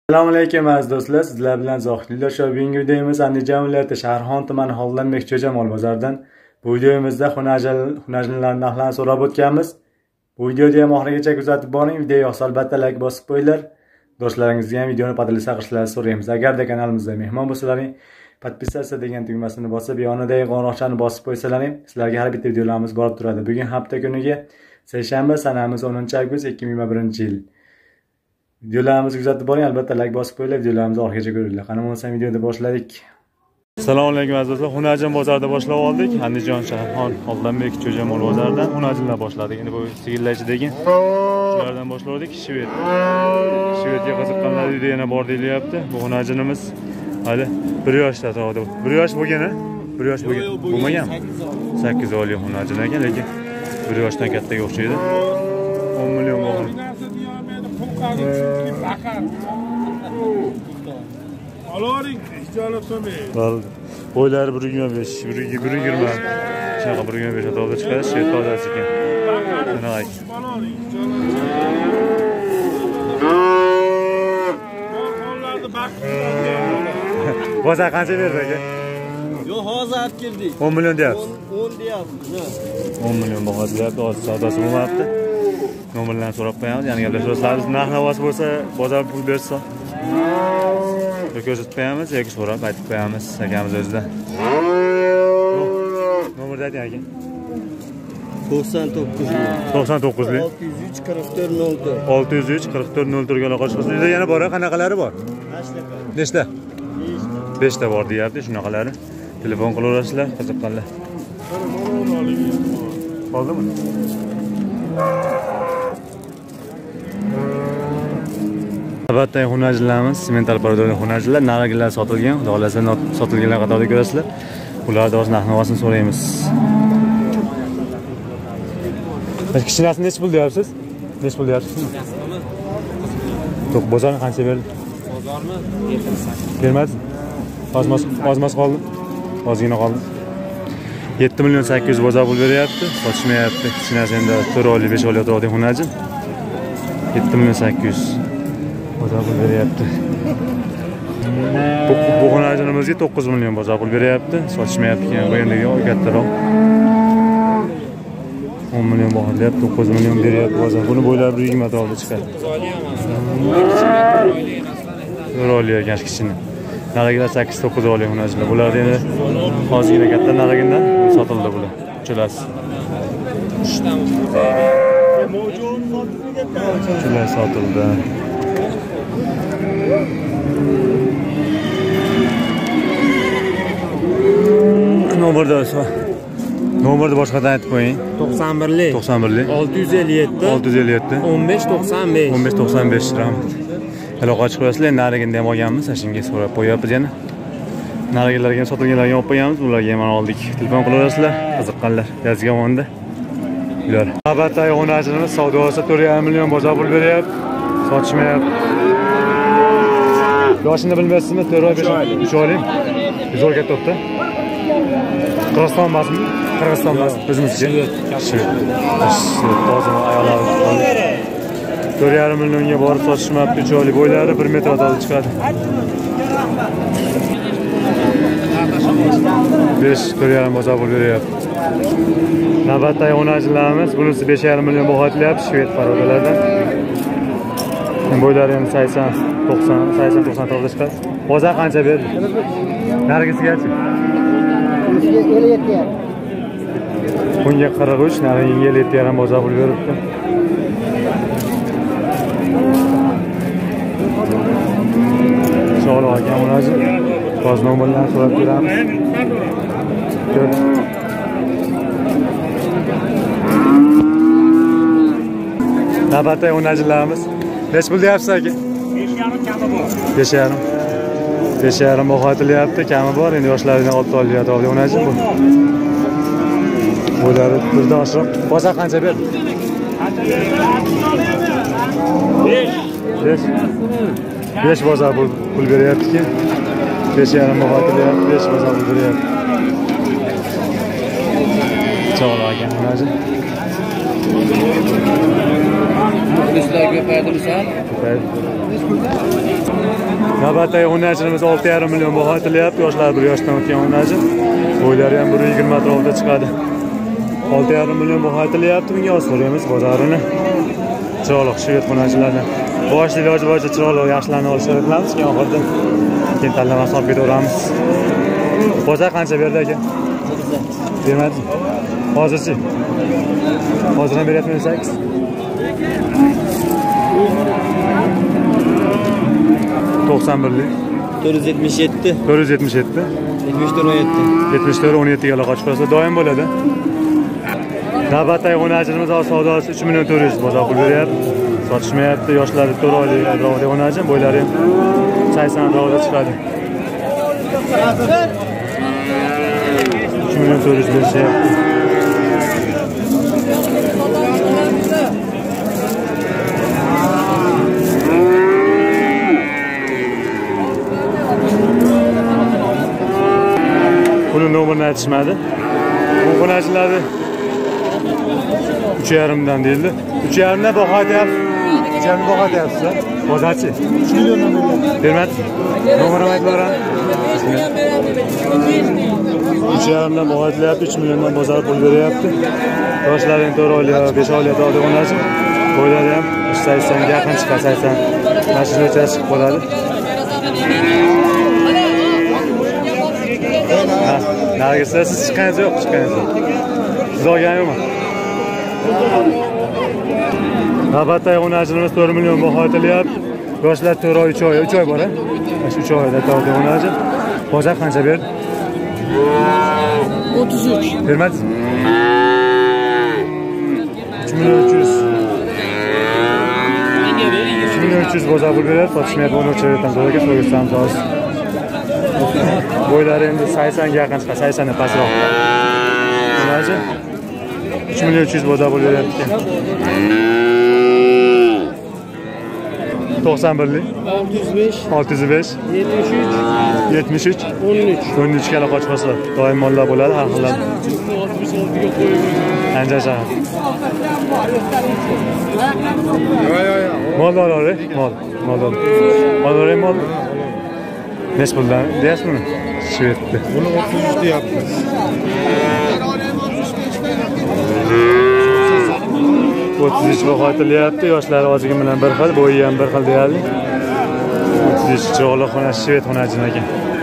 Assalomu alaykum aziz do'stlar, sizlar bilan Zohidlar shu bugungi videomiz Andijon viloyati Sharxon tumani Hovlanbek Cho'jamol bozoridan. Bu videomizda xunajinlarning narxlarini so'rab o'tganmiz. Bu videoni ham oxirigacha kuzatib boring. Video yoqsa albatta like bosib qo'yinglar. Do'stlaringizga ham videoni podpisa qilishlarini so'raymiz. Agarda kanalimizga mehmon bo'lsalaring, podpisatsiya degan tugmasini bosib, yonidagi qo'ng'iroqchani bosib qo'ysalaring, sizlarga har bitta videolarimiz borib turadi. Bugun hafta kuniga seshanba, sanamiz 10-avgust 2021-yil. Videolarimizni kuzatib boring, albatta like bosib qo'yinglar, videolarimizni oxirigacha ko'ringlar. Qani bo'lsa videoni boshladik. Assalomu alaykum aziz do'stlar. Xunajin bozorida boshlab oldik. Andijon Sharxon Hovlanbek Cho'jamol bozoridan xunajinlar boshladik. Endi bu sigirlar ichidagi shulardan boshladik. Shvedga qiziqqanlar uyda yana bor deyilyapti. Bu xunajinimiz hali 1 yoshda tog'da. 1 yosh bo'lgan-a? 1 yosh bo'lgan. Bo'lmagan. 8 oylik xunajin ekan, lekin 1 yoshdan kattaga o'xshaydi. 10 million bo'lgan. Aloring, ijolat so'may. Boylari 1.25, 1.20. Shunaqa 1.25 atrofida chiqadi, shet tozasi ekan. Shunaqa. Boza qancha berdi aka? Yo'q, hozir olib keldik. 10 million deyapsiz. 10 deyapmiz. 10 million baho deyapti, hozir savdosi bo'lmayapti. Nomerlarni so'rab qo'yamiz. Ya'ni gaplashamiz. Narx-navosi bo'lsa, bozor pul bersa ko'rsatib qo'yamiz yoki so'rab aytib qo'yamiz akamiz o'zida. Nomerni ayting aka. 99 lik 603 44 04 ga aloqa qilsangiz, uyda yana bor, qanaqalari bor? 5 ta. 5 ta bor deyapti, shunaqalari. Telefon qilaverasizlar, qiziqqanlar. Qoldimi? Albatta xunajinlarimiz, semental parodali xunajinlar, narigilar sotilgan, xudo xolasa sotilganlar qatorida ko'rasizlar. Ularni o'z narx-navosini so'raymiz. Kishinasini nech pul deyapsiz? Nech pul deyapsiz? To'q bozorni qancha berdi? Bozormi? Bermadi. Ozmas qoldi. Ozgina qoldi. 7 million 800 bozor pul beryapti, sotishmayapti. Kishinasi endi 4 oylik, 5 oylik turadigan xunajin. 7 million 800 bozor pul beryapti. Bu xunajinimizga 9 million bozor pul beryapti, sotishmayapti. Bu endi kattaroq. 10 million baholayapti, 9 million beryapti bozor. Buni bo'ylab 120 atrofida chiqadi. 4 oylik ekan kichkina. Narigilar 8-9 oylik xunajinlar. Bular endi hozirgina katta narigindan sotildi bular. Uchalasi. Ular sotildi. Nomerni boshqadan aytib qo'ying. 91lik 657 1595 rahmat. Aloqa ochib qo'yasizlar. Narigini ham olganmiz, shunga so'rab qo'yapmiz yana. Narigilarga ham sotilganlarga olib qo'yamiz, ularga ham oldik. Telefon qilaverasizlar, qiziqqanlar. Yozganmanda. Ular. Albatta xunajinimiz savdosi 4,5 million bozor pul beryapti. Sotishmayapti. Yoshini bilmaysizmi? 4 oy 5 oy 3 oylik. Zo'r katta. Qirg'iziston emasmi? Qirg'iziston emas, o'zimizga. Toza ayollar. 4,5 millionga borib sotishmayapti. 3 oylik bo'ylari 1 metr atrofida chiqadi. 4,5 bozor pul beryapti. Navbatdagi xunajinlarimiz, bunisi 5,5 million baho etilyapti, shved parodalardan. Bo'ylari ham 80-90 atrofida chiqadi. Bozor qancha berdi? Narigisigachi? 57. Bunga 43, narigiga 57,5 bozor pul beribdi. Sog'liq ekan xunajin. Boz nomerlarni so'rab beramiz. Navbatdagi xunajinlarimiz. Nech pul deyapsiz aka? 5,5 kami bor. 5,5. 5,5 baho etilyapti, kami bor. Endi yoshlaridan 6 oylik atrofida xunajin bu. Bo'lari birdan oshiq. Bozor qancha berdi? 5 bozor pul beryapti-ki. 5,5 baho etilyapti, 5 bozor pul beryapti. Sog'liq ekan xunajin. Muxlislar ko'paydi, Ko'paydi. Navbatdagi o'ynashimiz 6,5 million baho aytilyapti. Yoshlar 1 yoshdan o'tgan o'ynachi. Bo'ylari ham 120 atrofida chiqadi. 6,5 million baho aytilyapti. Bunga oz so'raymiz bozorini. Chiroyli shved o'ynachilardan. Boshli iloji bo'yicha chiroyli yaxshilarni olishni qilamiz. Keyin oxirida keyin tanlama hisob beraveramiz. Bozor qancha berdi aka? Bermadingmi? Hozirchi. Hozirdan beryapman 8. ...91'lik 477 477 74 17 ga qochib qolsa doim bo'ladi. Navbatdagi o'ynachimiz savdosi 3 million 400 bozor pul beryapti. Sotishmayapti. Yoshlari 4 oylik atrofida o'ynachi, bo'ylari 80 atrofida chiqadi. 3 million 400 berishyapti. Buni nomerini aytishmadi. Bu o'ynachilarni 3,5 dan deyildi. 3,5 dan baho aytyapti. 3,5 baho aytyapsiz. Bozorchi 3 milliondan bermadi. Nomerini aytib beraman. 3,5 dan baho aytilyapti, 3 milliondan bozor pul beryapti. Yoshlarining 4 oylik, 5 oylik dodi o'ynachi. Bo'ylari ham 80 ga yaqin chiqadi, 80. Mashina o'chasi chiqib qoladi. Nargisa siz chiqqaningiz yo'q, chiqqaningiz yo'q. Siz olgan yo'qmi? Navbatdagi o'ynachimiz 4 million baho aytilyapti. Yoshlar 4 oy, 3 oy, 3 oy bor-a? Shu 3 oyda tavsiya o'ynachi. Bozor qancha berdi? 33. Bermadingizmi? 3 million 300. 3 million 300 bozor pul beradi, sotishmayapti. Uni o'chirayotgan joyga so'rasamiz hozir. Bo'ylari endi 80 ga yaqin chiqadi, 80 dan pastroq. O'ynachi 3 million 300 bozor pul beryapti. 91'lik 605 73 13 ga qochib qolsa doim mollar bo'ladi, har xillar. Anjar shahar. Mol olore, mol. Olore mol. Neç puldan deyapsizmi? Shvedni. Buni 33 deyapmiz. O'ttiz baho aytilyapti. Yoshlari ozgina bilan bir xil, bo'yi ham bir xil deyarli. 33 chiroyli xona shved xonajin ekan.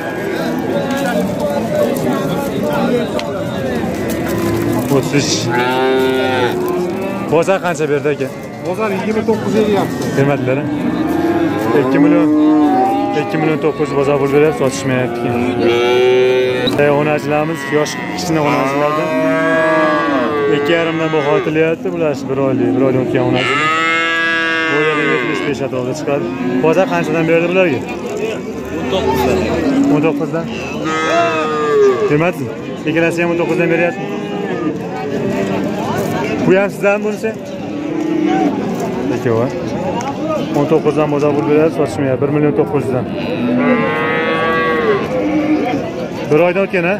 Bozor qancha berdi aka? Bozor 29 deyapti. Bermadilar. 2 million 900 bozor pul berib sotishmayapti. O'ynachilarimiz yosh kichkina o'ynachilardan 2,5 dan baho aytilyapti. Bular 1 oylik o'tgan o'ynachilar. Bo'ylari 75 atrofida chiqadi. Bozor qanchadan berdi bularga? 19 dan. Bermadingizmi? Ikkalasi ham 19 dan beryapti. Bu ham sizdan bunisi? Ikkovi. 19 dan bozor pul beradi, sotishmayapti. 1 million 900 dan. 1 oyda o'tgan ha?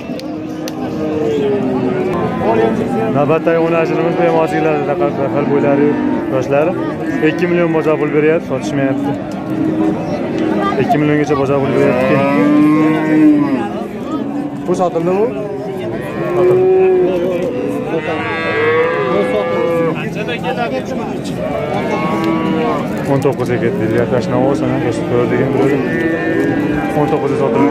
Navbatdagi o'ynachimiz bu ham ozgilarida qal bo'ylari yoshlari 2 million bozor pul beryapti, sotishmayapti. 2 milliongacha bozor pul beryapti. Bu sotildimi? Sotildi. Qanchada keladi? 19 ga ketdi. Yakashna olsan, ko'rsatib degan bo'ldi. 19 ga sotildi.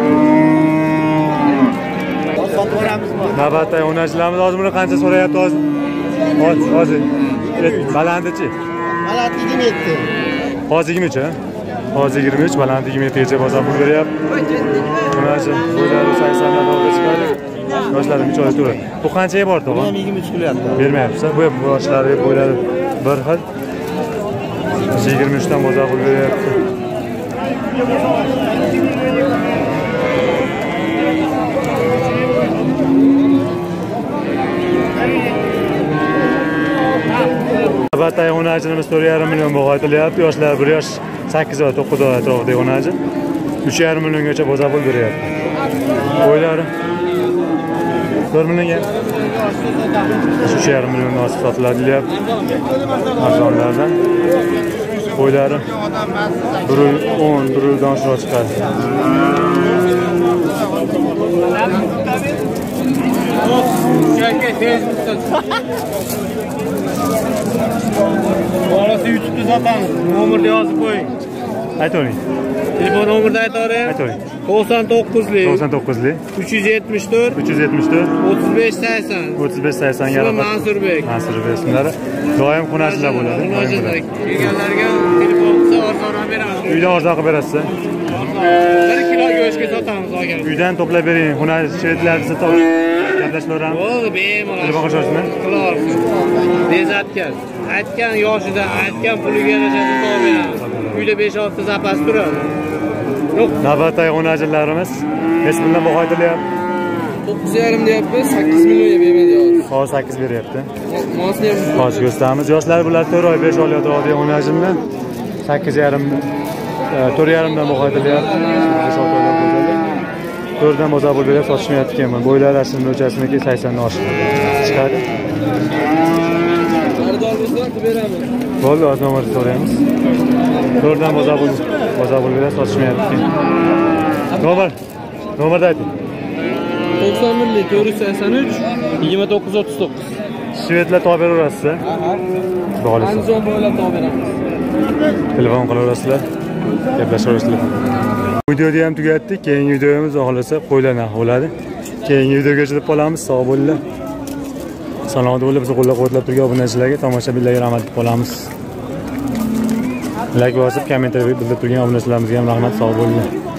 Navbatdagi o'ynachilarimiz hozir buni qancha so'rayapti hozir? Hozir. Balandichi? Baland 27. Hozir 23 ha? Hozir 23, baland 27 gacha bozor pul beryapti. O'ynachi bo'ylari 80 dan olib chiqadi. Yoshlari 3 oy turadi. Bu qanchaga bor tog'a? 23 qilyapti. Bermayapsiz. Bu yoshlari bo'ylari bir xil. 23 dan bozor pul beryapti. Navbatdagi o'ynachimiz 4,5 million baho aytilyapti. Yoshlar 1 yosh 8 oy 9 oy atrofida o'ynachi. 3,5 milliongacha bozor pul beryapti. Bo'ylari 4 millionga 3,5 million osib sotiladi deyapti. Arzonlardan. qo'ylari 110, 110 oshiq chiqadi. Orası YouTube'da satamiz. Nomerni yozib qo'ying. Aytavering. Telefon nomerini aytavering. Aytavering. 99lik 99lik 374 374 3580. 3580 Ismi Mansurbek. Mansurbek ismlari. Doim xunachilar bo'ladi. Kelganlarga telefon qilsa arzonroq beramiz. Uydan arzon qilib berasiz. 1 kilo go'shtga sotamiz olgan. Uydan to'plab bering. Xunachilarni sotib gaplashaveramiz. Bo'ldi, bemalol. Telefon qilishlarsizmi? Qilaversin. Bezatgan. Aytgan yoshida, aytgan puliga yarasha to'g'ri beramiz. Uyda 5-6 zapas turadi. Yo'q. Navbatdagi xunachilarimiz hech bundan baho aytilyapti. 9,5 deyapmiz, 8 millionga bermaydi deyapti. Hozir 8 beryapti. Mosni ham Hozir ko'rsatamiz. Yoshlar bular 4 oy, 5 oylik turadigan xunajimni 8,5 4,5 dan baho aytilyapti. 5 oylik bo'ladi. 4 dan bozor bo'lib berib sotishmayapti ekan. Bo'ylar aslida o'lchasiniki 80 dan oshiq chiqadi. xaridor bo'lsa beramiz. Bo'ldi, hozir nomerni so'raymiz. 4 dan bozor bo'lib berib sotishmayapti. Nomerni ayting. 91lik 483 2939. Shvedlar to'g'ri beraverasiz. Bo'ladi. Andijon bo'ylab to'g'ri beramiz. Telefon qilaverasizlar. Gaplashaverasizlar. Videoni ham tugatdik. Keyingi videomiz xohlasa qo'ylar narxi bo'ladi. Keyingi videoga chiqib qolamiz. Sog' bo'linglar. Salomat bo'lib, bizni qo'llab-quvvatlab turgan obunachilarga, tomoshabinlarga rahmat deb qolamiz. Like bosib, kommentariy bildirib turgan obunachilarimizga ham rahmat, sog' bo'linglar.